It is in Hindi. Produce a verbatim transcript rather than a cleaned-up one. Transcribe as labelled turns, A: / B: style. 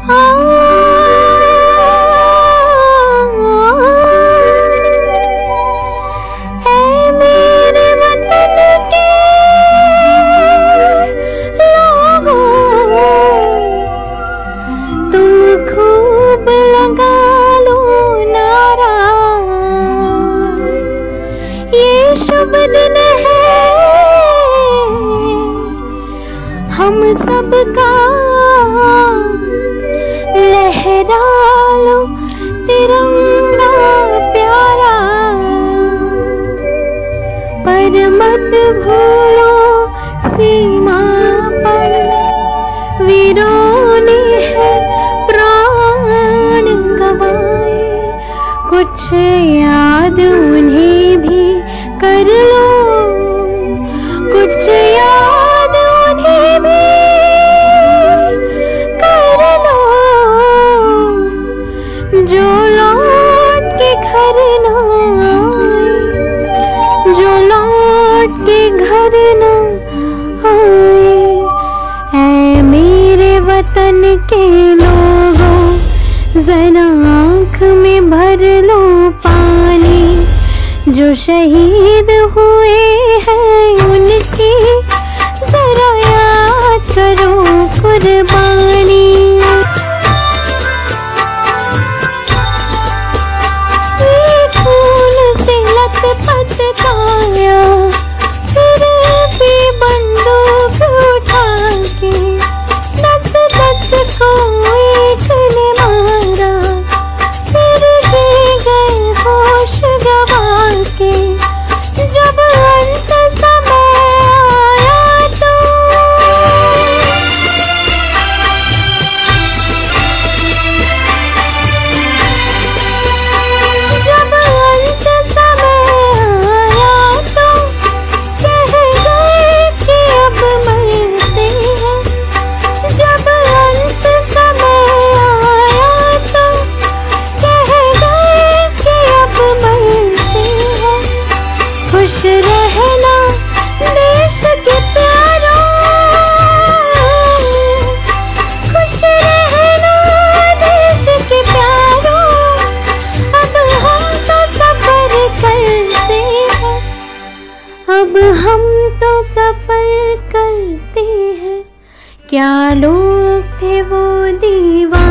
A: शुभ दिन है हम सबका, लहरा लो तिरंगा प्यारा, पर मत भूलो सीमा पर वीरों ने है प्राण गवाए। कुछ याद उन्हें भी कर लो, कुछ याद उन्हें भी कर लो, जो लौट के घर न आए, जो लौट के घर न आए। ऐ मेरे वतन के लोगों, जरा आँख में भर लो पानी, जो शहीद हुए हैं उनकी जरा याद करो कुर्बानी। ये खून से लथपथ काया, फिर भी बंदूक उठा के दस दस को एक ने मारा, फिर भी गए होश गवा के। जब अंत समय आया तो जब अंत समय आया तो कह गए कि अब मरते हैं। जब अंत समय आया तो कह गए कि अब मरते हैं। खुश रहना देश के प्यारों, खुश रहना देश के प्यारों, अब हम तो सफर करते हैं, अब हम तो सफर करते हैं। क्या लोग थे वो दीवार।